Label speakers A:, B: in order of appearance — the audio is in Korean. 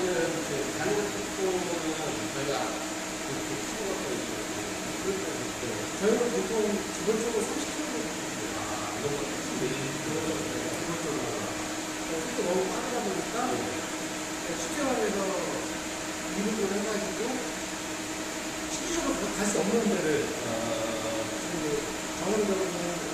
A: 그러면은 이제 가는 속도는 저희가 그렇게 친구가 있거든요.
B: 저희는 보통 기본적으로 30km.
A: 이런 거 훨씬 내리는
B: 기본적으로. 속도 너무 빠르다 보니까 추경에서 이륙을 해가지고 실질적으로 갈 수 없는 데를 정원적으로는